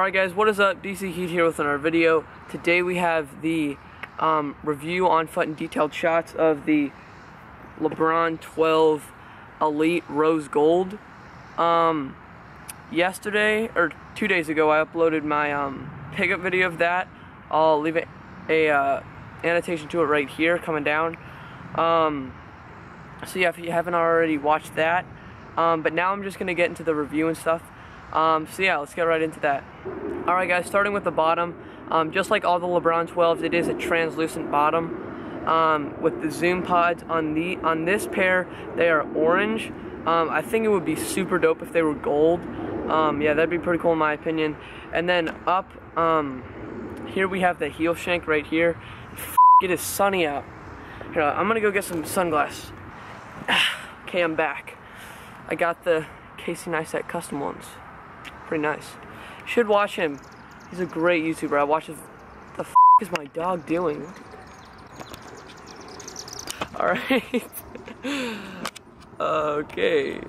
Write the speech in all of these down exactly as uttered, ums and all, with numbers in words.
Alright guys, what is up? D C Heat here with another video. Today we have the um, review on foot and detailed shots of the LeBron twelve Elite Rose Gold. Um, yesterday, or two days ago, I uploaded my um, pickup video of that. I'll leave it, a uh, annotation to it right here, coming down. Um, so yeah, if you haven't already watched that. Um, but now I'm just going to get into the review and stuff. Um, so yeah, let's get right into that. Alright guys, starting with the bottom, um, just like all the LeBron twelves, it is a translucent bottom. Um, with the zoom pods on the on this pair, they are orange. Um, I think it would be super dope if they were gold. Um, yeah, that'd be pretty cool in my opinion. And then up, um, here we have the heel shank right here. F it is sunny out. Here, I'm gonna go get some sunglasses. Okay, I'm back. I got the Casey Neistat custom ones. Pretty nice. You should watch him. He's a great YouTuber. I watch his. The f is my dog doing? Alright. Okay.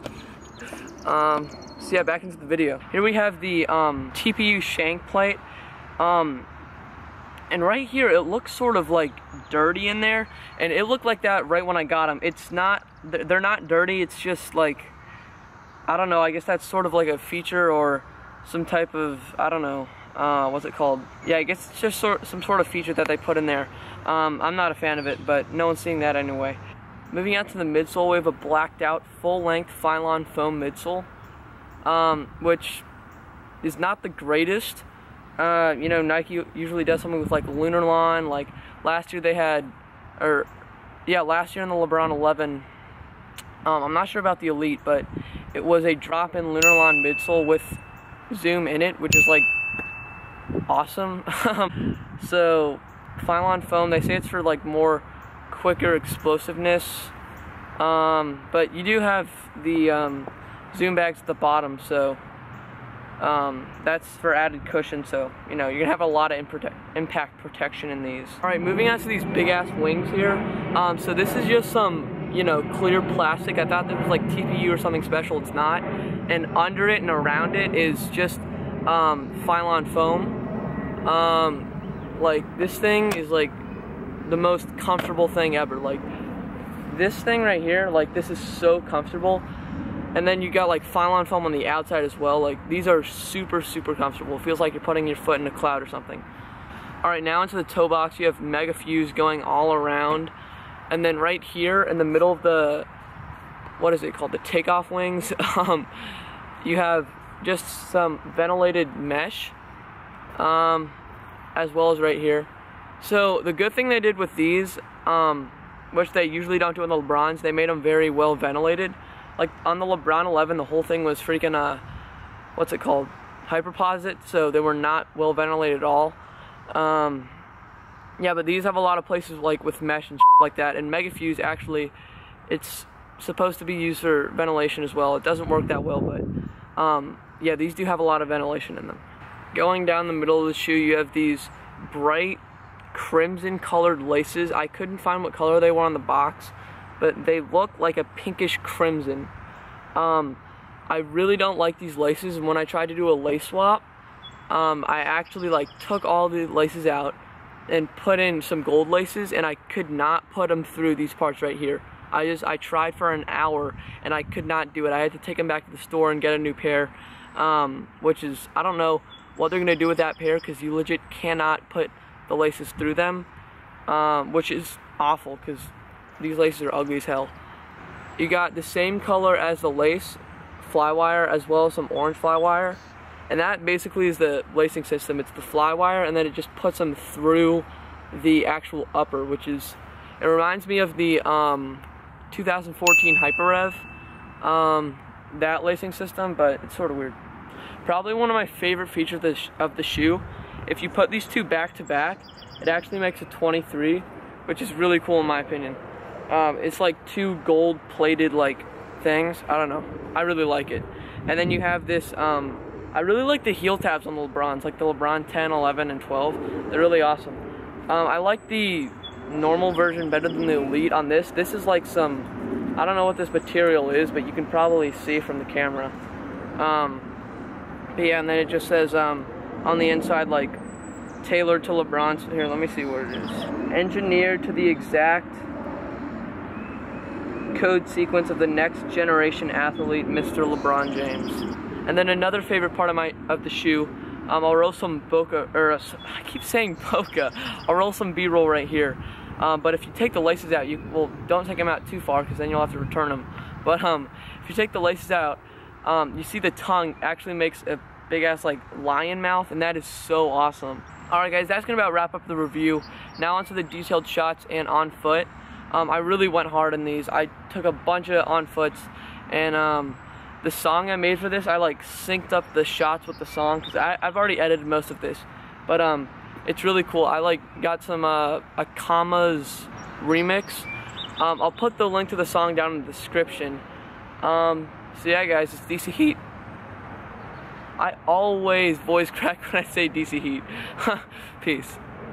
Um, so yeah, back into the video. Here we have the um, T P U shank plate. Um, and right here, it looks sort of like dirty in there. And it looked like that right when I got them. It's not, they're not dirty. It's just like, I don't know, I guess that's sort of like a feature or some type of, I don't know, uh, what's it called? Yeah, I guess it's just sort, some sort of feature that they put in there. Um, I'm not a fan of it, but no one's seeing that anyway. Moving out to the midsole, we have a blacked out, full-length Phylon foam midsole, um, which is not the greatest. Uh, you know, Nike usually does something with like Lunarlon, like last year they had, or, yeah, last year in the LeBron eleven, um, I'm not sure about the Elite, but it was a drop-in Lunarlon midsole with zoom in it, which is like awesome. So Phylon foam, they say it's for like more quicker explosiveness, um, but you do have the um, zoom bags at the bottom, so um, that's for added cushion, so you know you're gonna have a lot of improte impact protection in these. Alright, moving on to these big ass wings here. Um, so this is just some, you know, clear plastic. I thought this was like T P U or something special. It's not. And under it and around it is just um, Phylon foam. Um, like this thing is like the most comfortable thing ever. Like this thing right here, like this is so comfortable. And then you got like Phylon foam on the outside as well. Like these are super super comfortable. It feels like you're putting your foot in a cloud or something. Alright, now into the toe box, you have Mega Fuse going all around. And then right here in the middle of the, what is it called, the takeoff wings, um, you have just some ventilated mesh, um, as well as right here. So the good thing they did with these, um, which they usually don't do on the LeBrons, they made them very well ventilated. Like on the LeBron eleven, the whole thing was freaking, uh, what's it called, hyperposit, so they were not well ventilated at all. Um, Yeah, but these have a lot of places like with mesh and shit like that, and Mega Fuse actually, it's supposed to be used for ventilation as well. It doesn't work that well, but um, yeah, these do have a lot of ventilation in them. Going down the middle of the shoe, you have these bright crimson colored laces. I couldn't find what color they were on the box, but they look like a pinkish crimson. Um, I really don't like these laces, and when I tried to do a lace swap, um, I actually like took all the laces out and put in some gold laces, and I could not put them through these parts right here. I just, I tried for an hour, and I could not do it. I had to take them back to the store and get a new pair, um, which is, I don't know what they're going to do with that pair, because you legit cannot put the laces through them, um, which is awful, because these laces are ugly as hell. You got the same color as the lace, Flywire, as well as some orange Flywire. And that basically is the lacing system. It's the Flywire, and then it just puts them through the actual upper, which is, it reminds me of the um, two thousand fourteen Hyper-Rev, um, that lacing system, but it's sort of weird. Probably one of my favorite features of the, sh of the shoe, if you put these two back to back, it actually makes a twenty-three, which is really cool in my opinion. Um, it's like two gold plated like things. I don't know. I really like it. And then you have this, um, I really like the heel tabs on the LeBrons, like the LeBron ten, eleven, and twelve. They're really awesome. Um, I like the normal version better than the Elite on this. This is like some, I don't know what this material is, but you can probably see from the camera. Um, but yeah, and then it just says um, on the inside, like tailored to LeBron's. Here, let me see what it is. Engineered to the exact code sequence of the next generation athlete, Mister LeBron James. And then another favorite part of my of the shoe, um, I'll roll some bokeh, or uh, I keep saying bokeh. I'll roll some B-roll right here. Um, but if you take the laces out, you well don't take them out too far because then you'll have to return them. But um, if you take the laces out, um, you see the tongue actually makes a big ass like lion mouth, and that is so awesome. All right, guys, that's gonna about wrap up the review. Now onto the detailed shots and on foot. Um, I really went hard on these. I took a bunch of on foots, and um, the song I made for this, I like synced up the shots with the song because I've already edited most of this, but um. It's really cool. I like got some uh, a Commas remix. Um, I'll put the link to the song down in the description. Um, so yeah, guys, it's D C Heat. I always voice crack when I say D C Heat. Peace.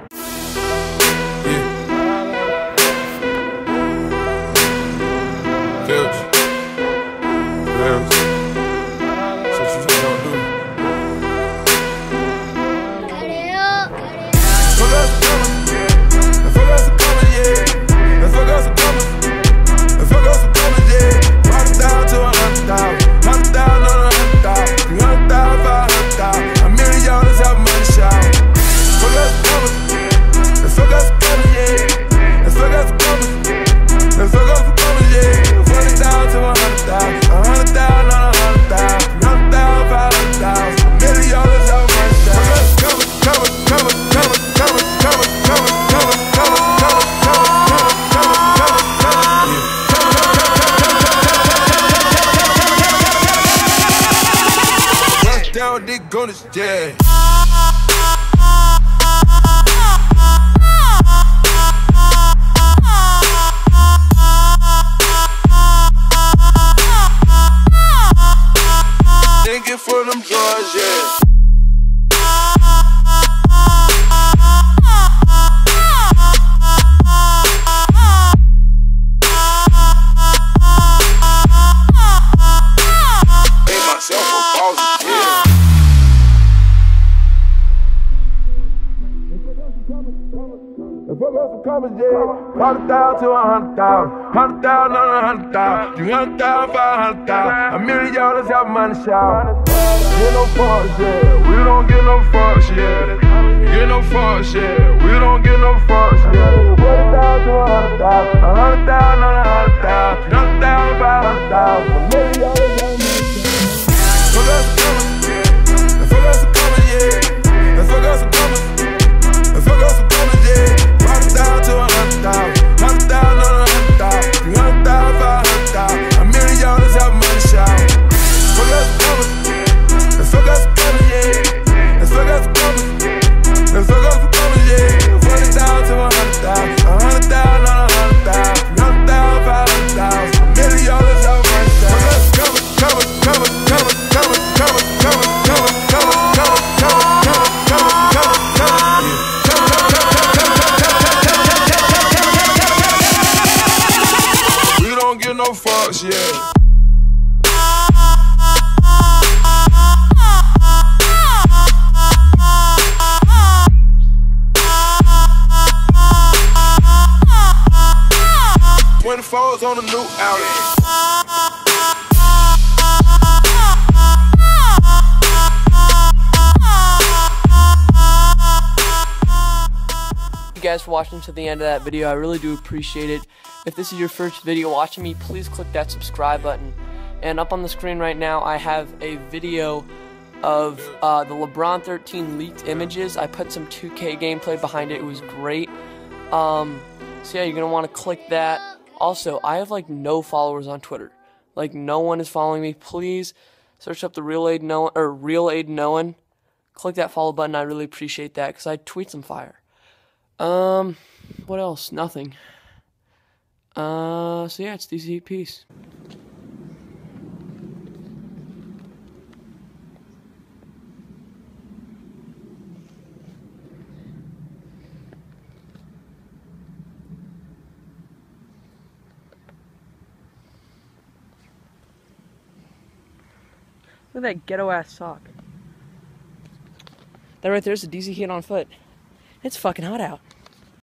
Yeah. Thank you for them drugs, yeah. Made myself a boss, yeah. If I got some commas, yeah, hundred thousand to a hundred thousand, hundred thousand on a hundred thousand, three hundred thousand, five hundred thousand, a million dollars have money shout. Get no fucks, yeah, we don't get no fucks, yeah. Get no fucks, yeah, we don't get no fucks, yeah. Forty thousand to a hundred thousand, a hundred thousand on a hundred thousand, three hundred thousand, five hundred thousand, a million dollars have money shout. If I got some commas, yeah, if I got some commas, yeah, if I got some commas, if I got some commas, yeah. Down to a hundred thousand, hundred thousand on a hundred thousand, three hundred thousand, five hundred thousand, a million dollars have money shout. If I got some commas, if I got some commas, yeah. If I got some commas, if I got some commas, yeah. Forty thousand to a hundred thousand, a hundred thousand on a hundred thousand, three hundred thousand, five hundred thousand, a million dollars have money shout. Commas, commas, commas, commas, commas, commas, commas, commas, commas, commas, commas, commas, commas, commas, commas. Don't give no fucks, yeah. twenty-fours on the new outlet. Thank you guys for watching to the end of that video. I really do appreciate it. If this is your first video watching me, please click that subscribe button. And up on the screen right now, I have a video of uh, the LeBron thirteen leaked images. I put some two K gameplay behind it. It was great. Um, so yeah, you're gonna want to click that. Also, I have like no followers on Twitter. Like no one is following me. Please search up the Real Aid Noah or Real Aid Noah. Click that follow button. I really appreciate that because I tweet some fire. Um, what else? Nothing. Uh, so yeah, it's D C Heat. Peace. Look at that ghetto ass sock. That right there's a D C kid on foot. It's fucking hot out.